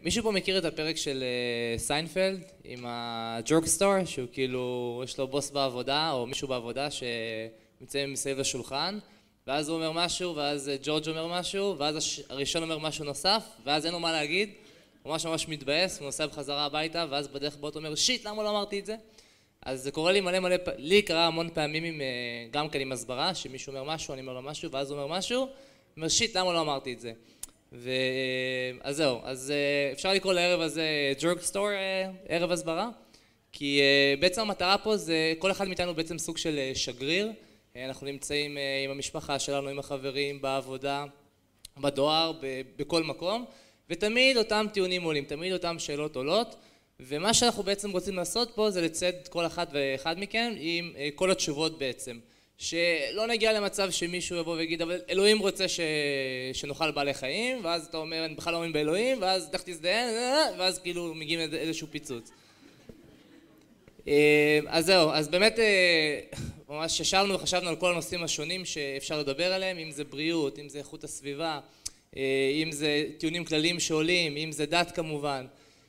מישהו פה מכיר את הפרק של סיינפלד עם הג'ורקסטור, שהוא כאילו, יש לו בוס בעבודה או מישהו בעבודה שנמצאים מסביב לשולחן, ואז הוא אומר משהו, ואז ג'ורג' אומר משהו, ואז הראשון אומר משהו נוסף, ואז אין לו מה להגיד, הוא ממש מתבאס, הוא נוסע בחזרה הביתה, ואז בדרך באוטו אומר, שיט, למה לא אמרתי את זה? אז זה קורה לי מלא, לי קרה המון פעמים גם כן עם הסברה, שמישהו אומר משהו, אני אומר לו משהו, ואז הוא אומר משהו, אומר, שיט, למה לא אמרתי את זה? אז זהו, אז אפשר לקרוא לערב הזה ג'ורקסטור, ערב הסברה, כי בעצם המטרה פה זה, כל אחד מאיתנו בעצם סוג של שגריר, אנחנו נמצאים עם המשפחה שלנו, עם החברים, בעבודה, בדואר, בכל מקום, ותמיד אותם טיעונים עולים, תמיד אותם שאלות עולות, ומה שאנחנו בעצם רוצים לעשות פה זה לצד כל אחד ואחד מכם עם כל התשובות בעצם. שלא נגיע למצב שמישהו יבוא ויגיד, אבל אלוהים רוצה שנאכל בעלי חיים, ואז אתה אומר, אני בכלל לא מאמין באלוהים, ואז לך תזדיין, ואז כאילו מגיעים איזשהו פיצוץ. אז זהו, אז באמת ממש ישבנו וחשבנו על כל הנושאים השונים שאפשר לדבר עליהם, אם זה בריאות, אם זה איכות הסביבה, אם זה טיעונים כלליים שעולים, אם זה דת כמובן.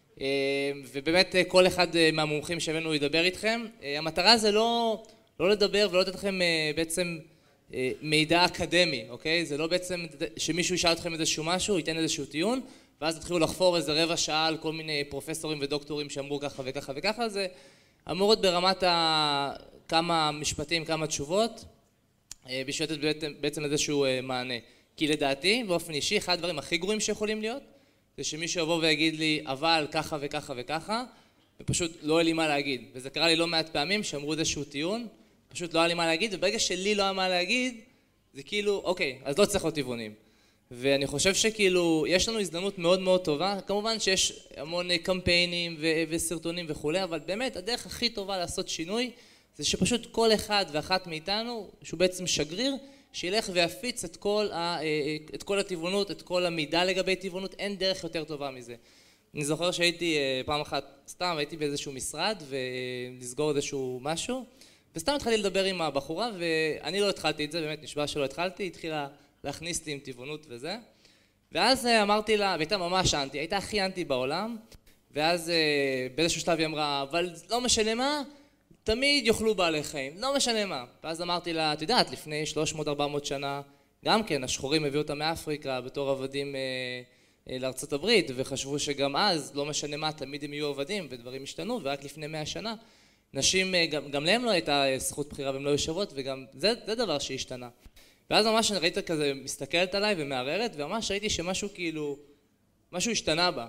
ובאמת כל אחד מהמומחים שהבאנו ידבר איתכם. המטרה זה לא לדבר ולא לתת לכם בעצם מידע אקדמי, אוקיי? זה לא בעצם שמישהו ישאל אתכם איזשהו משהו, ייתן איזשהו טיעון, ואז תתחילו לחפור איזה רבע שעה על כל מיני פרופסורים ודוקטורים שאמרו ככה וככה וככה. זה אמור להיות ברמת כמה משפטים, כמה תשובות, בשביל לתת בעצם איזשהו מענה. כי לדעתי, באופן אישי, אחד הדברים הכי גרועים שיכולים להיות, זה שמישהו יבוא ויגיד לי, אבל ככה וככה וככה, ופשוט לא היה לי מה להגיד. וזה קרה לי לא מעט פעמים שאמרו איזשהו טיעון, פשוט לא היה לי מה להגיד, וברגע שלי לא היה מה להגיד, זה כאילו, אוקיי, אז לא צריך להיות טבעונים. ואני חושב שכאילו, יש לנו הזדמנות מאוד מאוד טובה, כמובן שיש המון קמפיינים וסרטונים וכולי, אבל באמת הדרך הכי טובה לעשות שינוי, זה שפשוט כל אחד ואחת מאיתנו, שהוא בעצם שגריר, שילך ויפיץ את כל הטבעונות, את כל המידע לגבי טבעונות, אין דרך יותר טובה מזה. אני זוכר שהייתי פעם אחת, סתם הייתי באיזשהו משרד ולסגור איזשהו משהו, וסתם התחלתי לדבר עם הבחורה, ואני לא התחלתי את זה, באמת נשבע שלא התחלתי, היא התחילה להכניס לי עם טבעונות וזה, ואז אמרתי לה, והייתה ממש אנטי, הייתה הכי אנטי בעולם, ואז באיזשהו שלב היא אמרה, אבל לא משנה מה, תמיד יאכלו בעלי חיים, לא משנה מה. ואז אמרתי לה, את יודעת, לפני 300-400 שנה, גם כן, השחורים הביאו אותם מאפריקה בתור עבדים לארצות הברית, וחשבו שגם אז, לא משנה מה, תמיד הם יהיו עבדים, ודברים השתנו, ורק לפני 100 שנה, נשים, גם להם לא הייתה זכות בחירה, והן לא יושבות, וגם זה דבר שהשתנה. ואז ממש ראיתי כזה, מסתכלת עליי ומערערת, וממש ראיתי שמשהו כאילו, משהו השתנה בה.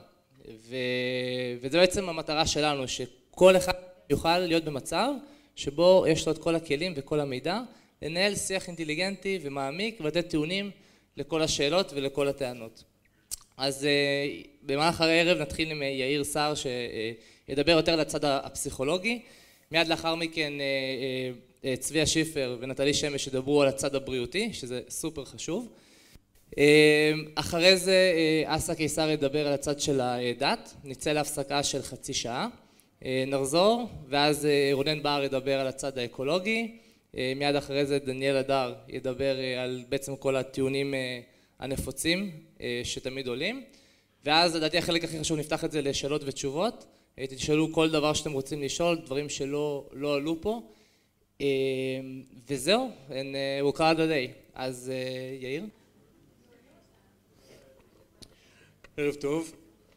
וזה בעצם המטרה שלנו, שכל אחד יוכל להיות במצב שבו יש לו את כל הכלים וכל המידע, לנהל שיח אינטליגנטי ומעמיק ולתת טיעונים לכל השאלות ולכל הטענות. אז במהלך הערב נתחיל עם יאיר סער שידבר יותר לצד הפסיכולוגי, מיד לאחר מכן צביה שיפר ונטלי שמש ידברו על הצד הבריאותי, שזה סופר חשוב. אחרי זה אסא קיסר ידבר על הצד של הדת, נצא להפסקה של חצי שעה. נחזור, ואז רונן בר ידבר על הצד האקולוגי, מיד אחרי זה דניאל הדר ידבר על בעצם כל הטיעונים הנפוצים שתמיד עולים, ואז לדעתי החלק הכי חשוב נפתח את זה לשאלות ותשובות, תשאלו כל דבר שאתם רוצים לשאול, דברים שלא עלו פה, וזהו, and we'll call it a day. אז יאיר? ערב טוב.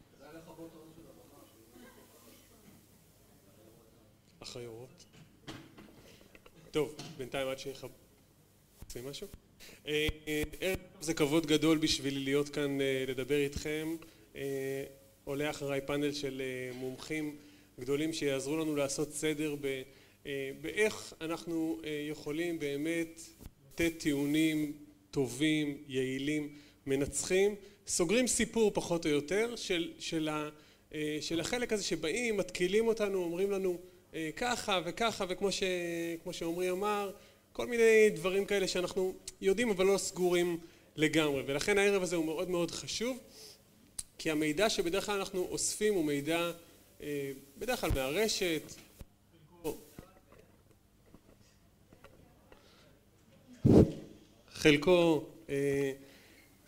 החיירות. טוב, בינתיים עד שיחב... עושים משהו? זה כבוד גדול בשבילי להיות כאן לדבר איתכם. עולה אחריי פאנל של מומחים גדולים שיעזרו לנו לעשות סדר באיך אנחנו יכולים באמת לתת טיעונים טובים, יעילים, מנצחים, סוגרים סיפור פחות או יותר של החלק הזה שבאים, מתקילים אותנו, אומרים לנו ככה וככה, וכמו שעומרי אמר, כל מיני דברים כאלה שאנחנו יודעים אבל לא סגורים לגמרי, ולכן הערב הזה הוא מאוד מאוד חשוב, כי המידע שבדרך כלל אנחנו אוספים הוא מידע בדרך כלל מהרשת,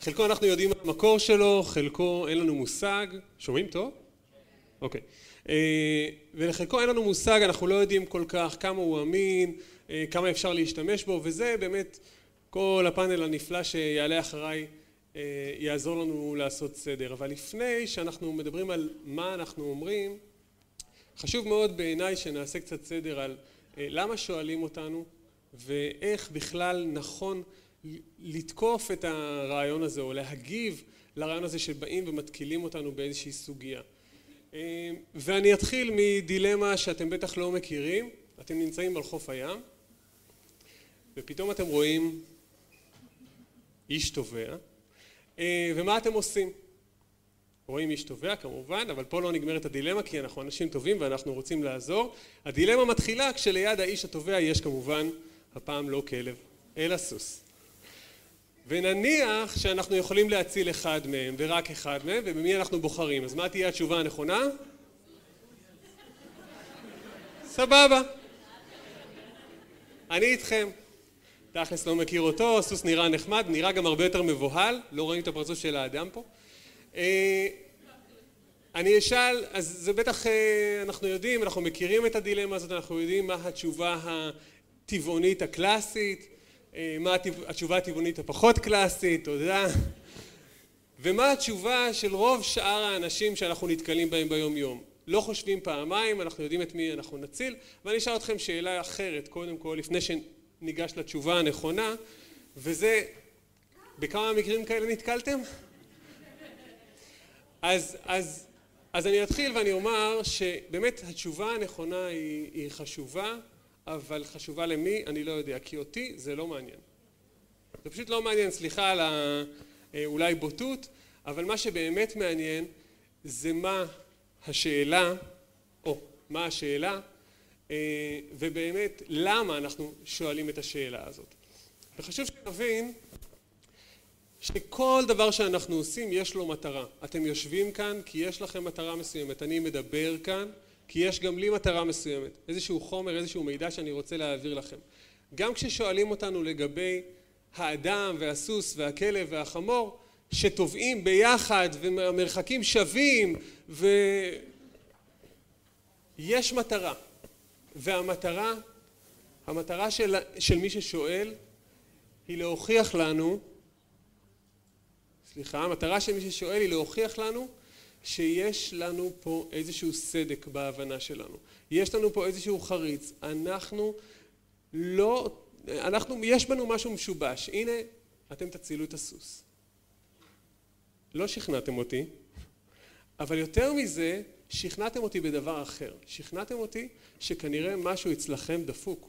חלקו אנחנו יודעים על המקור שלו, חלקו אין לנו מושג. שומעים טוב? אוקיי. ולחלקו אין לנו מושג, אנחנו לא יודעים כל כך כמה הוא אמין, כמה אפשר להשתמש בו, וזה באמת כל הפאנל הנפלא שיעלה אחריי יעזור לנו לעשות סדר. אבל לפני שאנחנו מדברים על מה אנחנו אומרים, חשוב מאוד בעיניי שנעשה קצת סדר על למה שואלים אותנו ואיך בכלל נכון לתקוף את הרעיון הזה או להגיב לרעיון הזה שבאים ומתקילים אותנו באיזושהי סוגיה. ואני אתחיל מדילמה שאתם בטח לא מכירים. אתם נמצאים על חוף הים ופתאום אתם רואים איש טובע, ומה אתם עושים? רואים איש טובע כמובן, אבל פה לא נגמרת הדילמה כי אנחנו אנשים טובים ואנחנו רוצים לעזור. הדילמה מתחילה כשליד האיש הטובע יש כמובן הפעם לא כלב אלא סוס. ונניח שאנחנו יכולים להציל אחד מהם ורק אחד מהם, ובמי אנחנו בוחרים? אז מה תהיה התשובה הנכונה? סבבה, אני איתכם. תכלס לא מכיר אותו, הסוס נראה נחמד, נראה גם הרבה יותר מבוהל, לא רואים את הפרצוף של האדם פה. אני אשאל, אז זה בטח אנחנו יודעים, אנחנו מכירים את הדילמה הזאת, אנחנו יודעים מה התשובה הטבעונית הקלאסית, מה התשובה הטבעונית הפחות קלאסית, תודה. ומה התשובה של רוב שאר האנשים שאנחנו נתקלים בהם ביום יום. לא חושבים פעמיים, אנחנו יודעים את מי אנחנו נציל, ואני אשאל אתכם שאלה אחרת, קודם כל, לפני שניגש לתשובה הנכונה, וזה, בכמה מקרים כאלה נתקלתם? אז אני אתחיל ואני אומר שבאמת התשובה הנכונה היא חשובה, אבל חשובה למי? אני לא יודע, כי אותי זה לא מעניין. זה פשוט לא מעניין, סליחה על אולי בוטות, אבל מה שבאמת מעניין זה מה השאלה, מה השאלה, ובאמת למה אנחנו שואלים את השאלה הזאת. וחשוב שנבין שכל דבר שאנחנו עושים יש לו מטרה. אתם יושבים כאן כי יש לכם מטרה מסוימת, אני מדבר כאן כי יש גם לי מטרה מסוימת, איזשהו חומר, איזשהו מידע שאני רוצה להעביר לכם. גם כששואלים אותנו לגבי האדם והסוס והכלב והחמור, שטובעים ביחד ומרחקים שווים, ויש מטרה. והמטרה של מי ששואל היא להוכיח לנו, המטרה של מי ששואל היא להוכיח לנו שיש לנו פה איזשהו סדק בהבנה שלנו. יש לנו פה איזשהו חריץ. יש בנו משהו משובש. הנה, אתם תצילו את הסוס. לא שכנעתם אותי, אבל יותר מזה, שכנעתם אותי בדבר אחר. שכנעתם אותי שכנראה משהו אצלכם דפוק.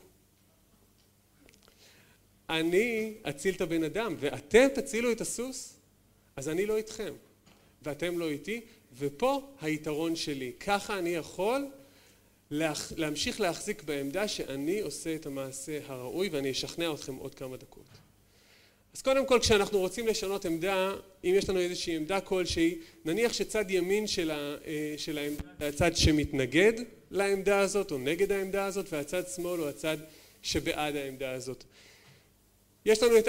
אני אציל את הבן אדם, ואתם תצילו את הסוס, אז אני לא איתכם, ואתם לא איתי, ופה היתרון שלי. ככה אני יכול להמשיך להחזיק בעמדה שאני עושה את המעשה הראוי, ואני אשכנע אתכם עוד כמה דקות. אז קודם כל, כשאנחנו רוצים לשנות עמדה, אם יש לנו איזושהי עמדה כלשהי, נניח שצד ימין של העמדה, הצד שמתנגד לעמדה הזאת, או נגד העמדה הזאת, והצד שמאל הוא הצד שבעד העמדה הזאת. יש לנו את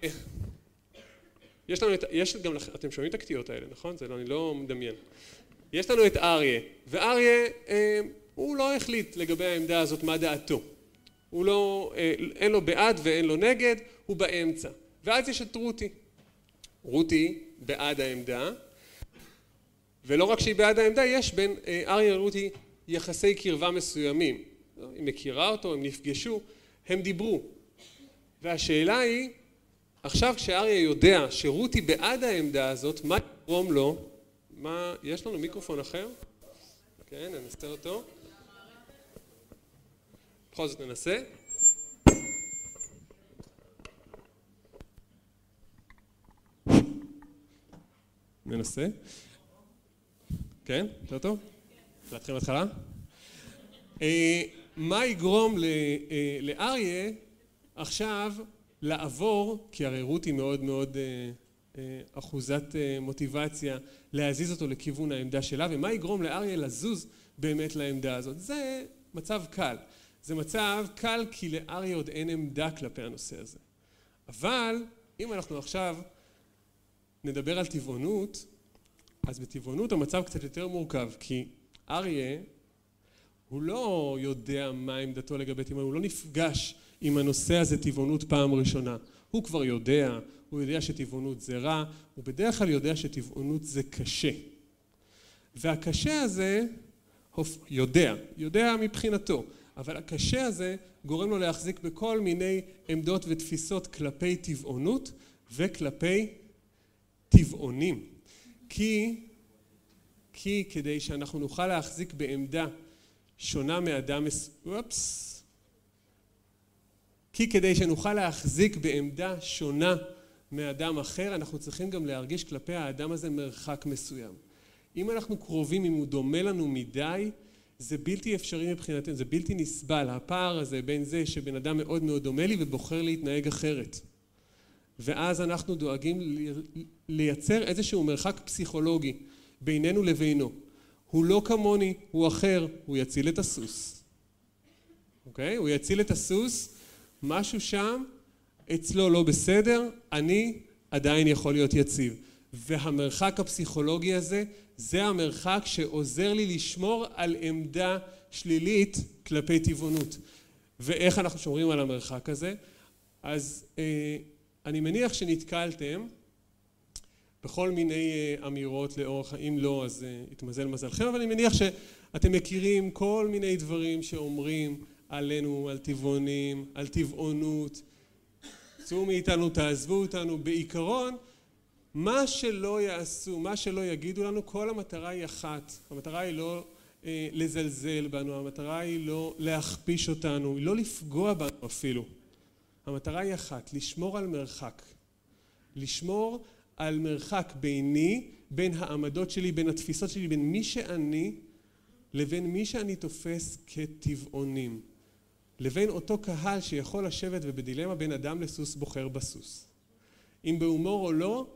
אתם שומעים את הקטיעות האלה, נכון? זה לא, אני לא מדמיין. יש לנו את אריה, ואריה הוא לא החליט לגבי העמדה הזאת מה דעתו. אין לו בעד ואין לו נגד, הוא באמצע. ואז יש את רותי. רותי בעד העמדה, ולא רק שהיא בעד העמדה, יש בין אריה ורותי יחסי קרבה מסוימים. היא מכירה אותו, הם נפגשו, הם דיברו. והשאלה היא, עכשיו כשאריה יודע שרותי בעד העמדה הזאת, מה יגרום לו? יש לנו מיקרופון אחר? כן, ננסה אותו. בכל זאת ננסה. ננסה. כן? יותר טוב? להתחיל מההתחלה? מה יגרום לאריה עכשיו לעבור, כי הרי רותי מאוד מאוד אחוזת מוטיבציה להזיז אותו לכיוון העמדה שלה, ומה יגרום לאריה לזוז באמת לעמדה הזאת? זה מצב קל. זה מצב קל כי לאריה עוד אין עמדה כלפי הנושא הזה. אבל אם אנחנו עכשיו נדבר על טבעונות, אז בטבעונות המצב קצת יותר מורכב, כי אריה הוא לא יודע מה עמדתו לגבי טבעונות, הוא לא נפגש עם הנושא הזה טבעונות פעם ראשונה. הוא כבר יודע, הוא יודע שטבעונות זה רע, הוא בדרך כלל יודע שטבעונות זה קשה. והקשה הזה יודע מבחינתו, אבל הקשה הזה גורם לו להחזיק בכל מיני עמדות ותפיסות כלפי טבעונות וכלפי טבעונים. כי כדי שאנחנו נוכל להחזיק בעמדה שונה מאדם כי כדי שנוכל להחזיק בעמדה שונה מאדם אחר, אנחנו צריכים גם להרגיש כלפי האדם הזה מרחק מסוים. אם אנחנו קרובים, אם הוא דומה לנו מדי, זה בלתי אפשרי מבחינתנו, זה בלתי נסבל. הפער הזה בין זה שבן אדם מאוד מאוד דומה לי ובוחר להתנהג אחרת. ואז אנחנו דואגים לייצר איזשהו מרחק פסיכולוגי בינינו לבינו. הוא לא כמוני, הוא אחר, הוא יציל את הסוס. אוקיי? הוא יציל את הסוס, משהו שם אצלו לא בסדר, אני עדיין יכול להיות יציב. והמרחק הפסיכולוגי הזה, זה המרחק שעוזר לי לשמור על עמדה שלילית כלפי טבעונות. ואיך אנחנו שומרים על המרחק הזה? אז אני מניח שנתקלתם בכל מיני אמירות לאורך, אם לא אז יתמזל מזלכם, אבל אני מניח שאתם מכירים כל מיני דברים שאומרים עלינו, על טבעונים, על טבעונות, צאו מאיתנו, תעזבו אותנו. בעיקרון, מה שלא יעשו, מה שלא יגידו לנו, כל המטרה היא אחת. המטרה היא לא לזלזל בנו, המטרה היא לא להכפיש אותנו, היא לא לפגוע בנו אפילו. המטרה היא אחת, לשמור על מרחק. לשמור על מרחק ביני, בין העמדות שלי, בין התפיסות שלי, בין מי שאני, לבין מי שאני תופס כטבעונים. לבין אותו קהל שיכול לשבת ובדילמה בין אדם לסוס בוחר בסוס. אם בהומור או לא,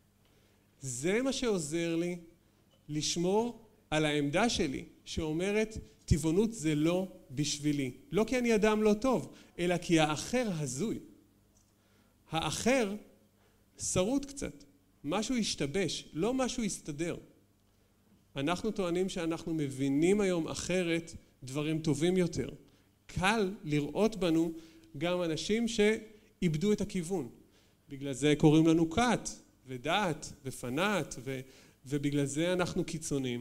זה מה שעוזר לי לשמור על העמדה שלי, שאומרת טבעונות זה לא בשבילי. לא כי אני אדם לא טוב, אלא כי האחר הזוי. האחר שרוט קצת. משהו ישתבש, לא משהו יסתדר. אנחנו טוענים שאנחנו מבינים היום אחרת דברים טובים יותר. קל לראות בנו גם אנשים שאיבדו את הכיוון. בגלל זה קוראים לנו כת ודעת ופנאט, ובגלל זה אנחנו קיצוניים.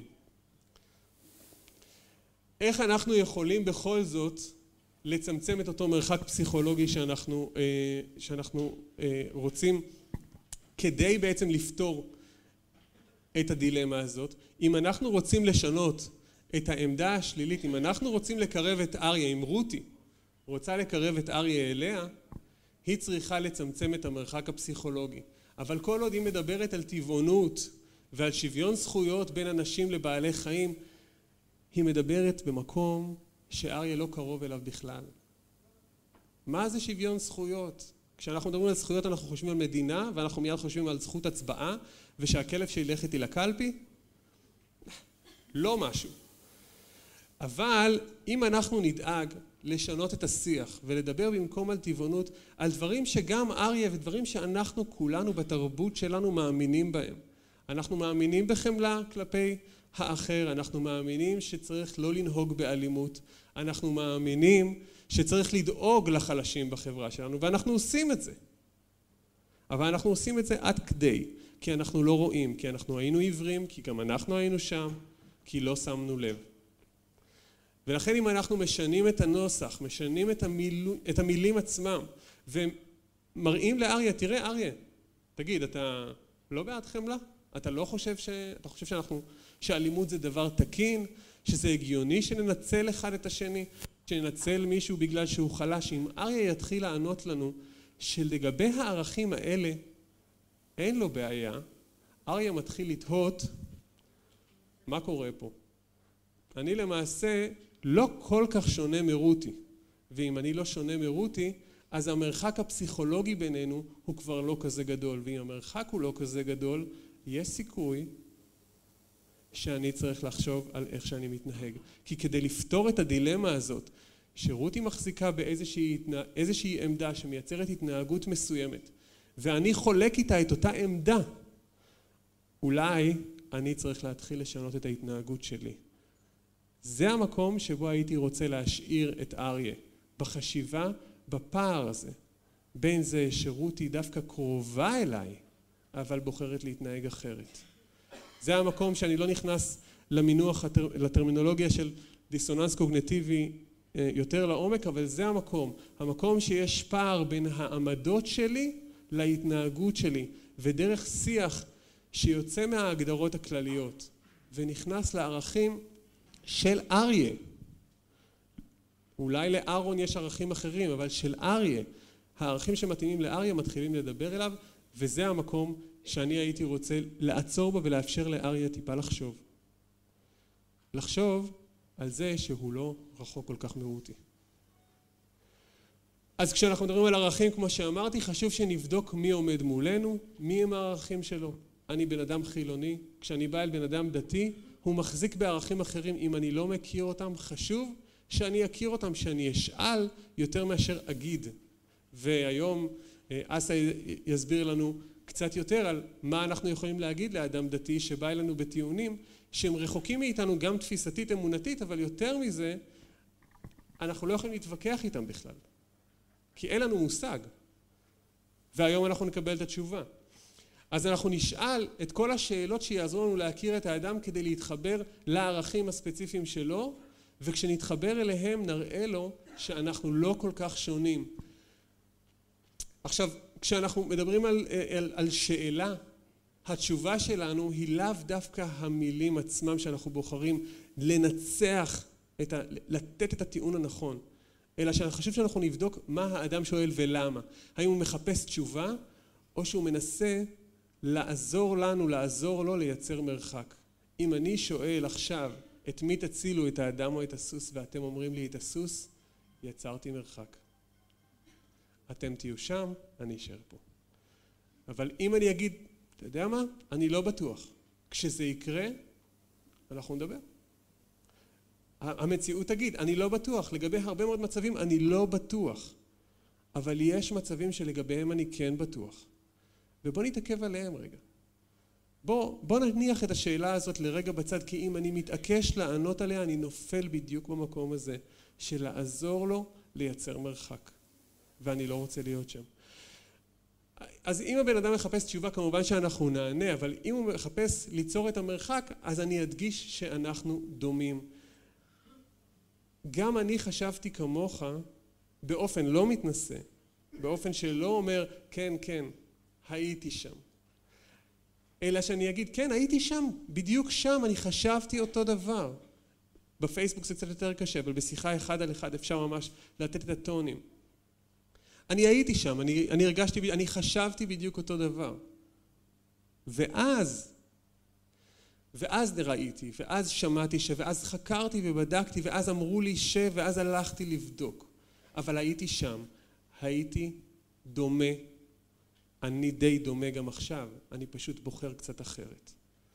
איך אנחנו יכולים בכל זאת לצמצם את אותו מרחק פסיכולוגי שאנחנו רוצים כדי בעצם לפתור את הדילמה הזאת? אם אנחנו רוצים לשנות את העמדה השלילית, אם אנחנו רוצים לקרב את אריה, אם רותי רוצה לקרב את אריה אליה, היא צריכה לצמצם את המרחק הפסיכולוגי. אבל כל עוד היא מדברת על טבעונות ועל שוויון זכויות בין אנשים לבעלי חיים, היא מדברת במקום שאריה לא קרוב אליו בכלל. מה זה שוויון זכויות? כשאנחנו מדברים על זכויות אנחנו חושבים על מדינה, ואנחנו מיד חושבים על זכות הצבעה, ושהכלב שילך איתי לקלפי? לא משהו. אבל אם אנחנו נדאג לשנות את השיח ולדבר במקום על טבעונות, על דברים שגם אריה ודברים שאנחנו כולנו בתרבות שלנו מאמינים בהם. אנחנו מאמינים בחמלה כלפי האחר, אנחנו מאמינים שצריך לא לנהוג באלימות, אנחנו מאמינים שצריך לדאוג לחלשים בחברה שלנו, ואנחנו עושים את זה. אבל אנחנו עושים את זה עד כדי, כי אנחנו לא רואים, כי אנחנו היינו עיוורים, כי גם אנחנו היינו שם, כי לא שמנו לב. ולכן אם אנחנו משנים את הנוסח, משנים את המילים עצמם, ומראים לאריה, תראה אריה, תגיד, אתה לא בעד חמלה? אתה לא חושב אתה חושב שאלימות זה דבר תקין, שזה הגיוני שננצל אחד את השני, שננצל מישהו בגלל שהוא חלש? אם אריה יתחיל לענות לנו שלגבי הערכים האלה אין לו בעיה, אריה מתחיל לתהות מה קורה פה. אני למעשה לא כל כך שונה מרותי, ואם אני לא שונה מרותי, אז המרחק הפסיכולוגי בינינו הוא כבר לא כזה גדול, ואם המרחק הוא לא כזה גדול, יש סיכוי שאני צריך לחשוב על איך שאני מתנהג. כי כדי לפתור את הדילמה הזאת, שרותי מחזיקה באיזושהי עמדה שמייצרת התנהגות מסוימת, ואני חולק איתה את אותה עמדה, אולי אני צריך להתחיל לשנות את ההתנהגות שלי. זה המקום שבו הייתי רוצה להשאיר את אריה, בחשיבה, בפער הזה, בין זה שרותי דווקא קרובה אליי, אבל בוחרת להתנהג אחרת. זה המקום שאני לא נכנס למינוח, לטרמינולוגיה של דיסוננס קוגניטיבי יותר לעומק, אבל זה המקום שיש פער בין העמדות שלי להתנהגות שלי, ודרך שיח שיוצא מההגדרות הכלליות, ונכנס לערכים של אריה. אולי לארון יש ערכים אחרים, אבל של אריה. הערכים שמתאימים לאריה מתחילים לדבר אליו, וזה המקום שאני הייתי רוצה לעצור בו ולאפשר לאריה טיפה לחשוב. לחשוב על זה שהוא לא רחוק כל כך מרותי. אז כשאנחנו מדברים על ערכים, כמו שאמרתי, חשוב שנבדוק מי עומד מולנו, מי הם הערכים שלו. אני בן אדם חילוני, כשאני בא אל בן אדם דתי, הוא מחזיק בערכים אחרים. אם אני לא מכיר אותם, חשוב שאני אכיר אותם, שאני אשאל יותר מאשר אגיד. והיום אסא יסביר לנו קצת יותר על מה אנחנו יכולים להגיד לאדם דתי שבא אלינו בטיעונים שהם רחוקים מאיתנו גם תפיסתית אמונתית, אבל יותר מזה, אנחנו לא יכולים להתווכח איתם בכלל. כי אין לנו מושג. והיום אנחנו נקבל את התשובה. אז אנחנו נשאל את כל השאלות שיעזרו לנו להכיר את האדם כדי להתחבר לערכים הספציפיים שלו, וכשנתחבר אליהם נראה לו שאנחנו לא כל כך שונים. עכשיו, כשאנחנו מדברים על שאלה, התשובה שלנו היא לאו דווקא המילים עצמם שאנחנו בוחרים לנצח, לתת את הטיעון הנכון, אלא שאני חושב שאנחנו נבדוק מה האדם שואל ולמה. האם הוא מחפש תשובה, או שהוא מנסה לעזור לנו, לעזור לו לייצר מרחק. אם אני שואל עכשיו, את מי תצילו, את האדם או את הסוס, ואתם אומרים לי את הסוס, יצרתי מרחק. אתם תהיו שם, אני אשאר פה. אבל אם אני אגיד, אתה יודע מה? אני לא בטוח. כשזה יקרה, אנחנו נדבר. המציאות תגיד, אני לא בטוח. לגבי הרבה מאוד מצבים, אני לא בטוח. אבל יש מצבים שלגביהם אני כן בטוח. ובוא נתעכב עליהם רגע. בוא נניח את השאלה הזאת לרגע בצד, כי אם אני מתעקש לענות עליה, אני נופל בדיוק במקום הזה, של לעזור לו לייצר מרחק. ואני לא רוצה להיות שם. אז אם הבן אדם מחפש תשובה, כמובן שאנחנו נענה, אבל אם הוא מחפש ליצור את המרחק, אז אני אדגיש שאנחנו דומים. גם אני חשבתי כמוך באופן לא מתנשא, באופן שלא אומר, כן, כן, הייתי שם. אלא שאני אגיד, כן, הייתי שם, בדיוק שם, אני חשבתי אותו דבר. בפייסבוק זה קצת יותר קשה, אבל בשיחה אחד על אחד אפשר ממש לתת את הטונים. אני הייתי שם, אני הרגשתי, אני חשבתי בדיוק אותו דבר. ואז ראיתי, ואז שמעתי ואז חקרתי ובדקתי, ואז אמרו לי ואז הלכתי לבדוק. אבל הייתי שם, הייתי דומה, אני די דומה גם עכשיו, אני פשוט בוחר קצת אחרת.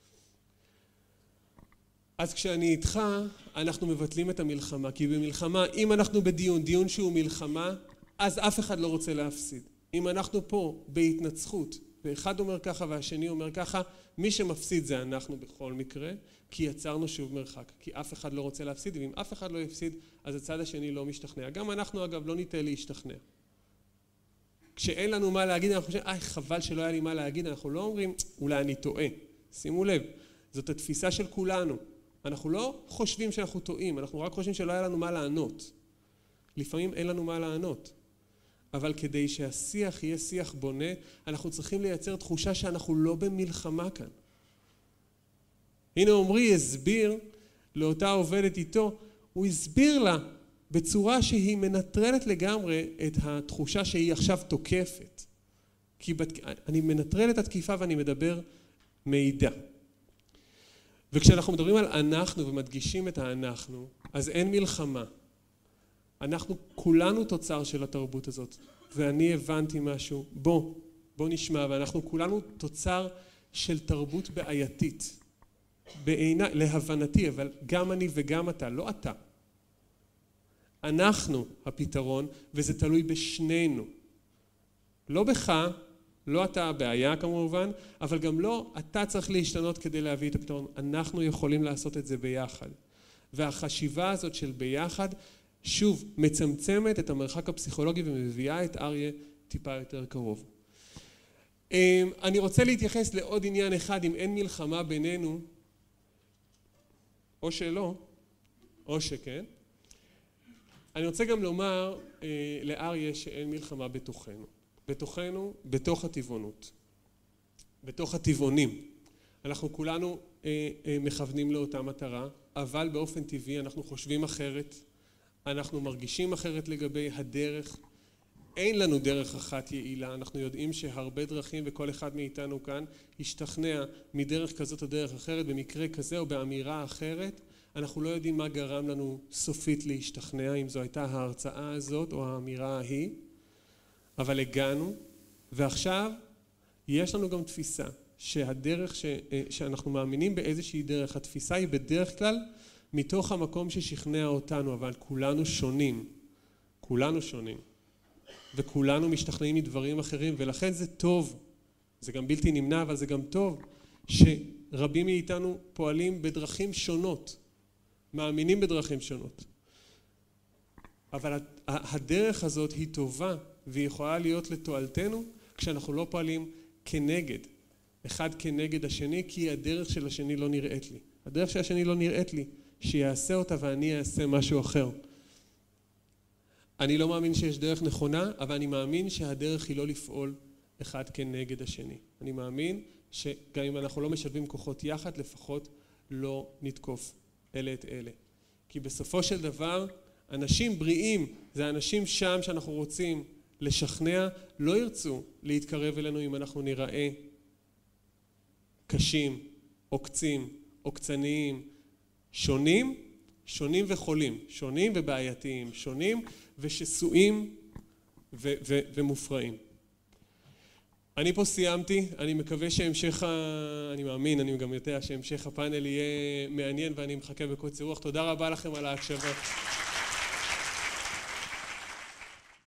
אז כשאני איתך, אנחנו מבטלים את המלחמה, כי במלחמה, אם אנחנו דיון שהוא מלחמה, אז אף אחד לא רוצה להפסיד. אם אנחנו פה בהתנצחות, ואחד אומר ככה והשני אומר ככה, מי שמפסיד זה אנחנו בכל מקרה, כי יצרנו שוב מרחק, כי אף אחד לא רוצה להפסיד, ואם אף אחד לא יפסיד, אז הצד השני לא משתכנע. גם אנחנו אגב לא ניתן להשתכנע. כשאין לנו מה להגיד, אנחנו חושבים, חבל שלא היה לי מה להגיד, אנחנו לא אומרים, אולי אני טועה. שימו לב, זאת התפיסה של כולנו. אנחנו לא חושבים שאנחנו טועים, אנחנו רק חושבים שלא היה לנו מה לענות. לפעמים אין לנו מה לענות. אבל כדי שהשיח יהיה שיח בונה, אנחנו צריכים לייצר תחושה שאנחנו לא במלחמה כאן. הנה עומרי הסביר לאותה עובדת איתו, הוא הסביר לה בצורה שהיא מנטרלת לגמרי את התחושה שהיא עכשיו תוקפת. כי אני מנטרל את התקיפה ואני מדבר מידע. וכשאנחנו מדברים על אנחנו ומדגישים את האנחנו, אז אין מלחמה. אנחנו כולנו תוצר של התרבות הזאת, ואני הבנתי משהו, בוא נשמע, ואנחנו כולנו תוצר של תרבות בעייתית, להבנתי, אבל גם אני וגם אתה, לא אתה. אנחנו הפתרון, וזה תלוי בשנינו. לא בך, לא אתה הבעיה כמובן, אבל גם לא אתה צריך להשתנות כדי להביא את הפתרון. אנחנו יכולים לעשות את זה ביחד. והחשיבה הזאת של ביחד, שוב, מצמצמת את המרחק הפסיכולוגי ומביאה את אריה טיפה יותר קרוב. אני רוצה להתייחס לעוד עניין אחד, אם אין מלחמה בינינו, או שלא, או שכן. אני רוצה גם לומר לאריה שאין מלחמה בתוכנו. בתוכנו, בתוך הטבעונות. בתוך הטבעונים. אנחנו כולנו מכוונים לאותה מטרה, אבל באופן טבעי אנחנו חושבים אחרת, אנחנו מרגישים אחרת לגבי הדרך. אין לנו דרך אחת יעילה, אנחנו יודעים שהרבה דרכים וכל אחד מאיתנו כאן ישתכנע מדרך כזאת או דרך אחרת, במקרה כזה או באמירה אחרת. אנחנו לא יודעים מה גרם לנו סופית להשתכנע, אם זו הייתה ההרצאה הזאת או האמירה ההיא, אבל הגענו, ועכשיו יש לנו גם תפיסה שהדרך שאנחנו מאמינים באיזושהי דרך, התפיסה היא בדרך כלל מתוך המקום ששכנע אותנו, אבל כולנו שונים, כולנו שונים, וכולנו משתכנעים מדברים אחרים, ולכן זה טוב, זה גם בלתי נמנע, אבל זה גם טוב שרבים מאיתנו פועלים בדרכים שונות, מאמינים בדרכים שונות. אבל הדרך הזאת היא טובה והיא יכולה להיות לתועלתנו כשאנחנו לא פועלים כנגד, אחד כנגד השני, כי הדרך של השני לא נראית לי. הדרך של השני לא נראית לי, שיעשה אותה ואני אעשה משהו אחר. אני לא מאמין שיש דרך נכונה, אבל אני מאמין שהדרך היא לא לפעול אחד כנגד השני. אני מאמין שגם אם אנחנו לא משלבים כוחות יחד, לפחות לא נתקוף אלה את אלה. כי בסופו של דבר, אנשים בריאים, זה אנשים שם שאנחנו רוצים לשכנע, לא ירצו להתקרב אלינו אם אנחנו נראה קשים, עוקצים, עוקצניים, שונים וחולים, שונים ובעייתיים, שונים ושסועים ומופרעים. אני פה סיימתי, אני מקווה אני מאמין, אני גם יודע שהמשך הפאנל יהיה מעניין ואני מחכה בקוצר רוח. תודה רבה לכם על ההקשבה.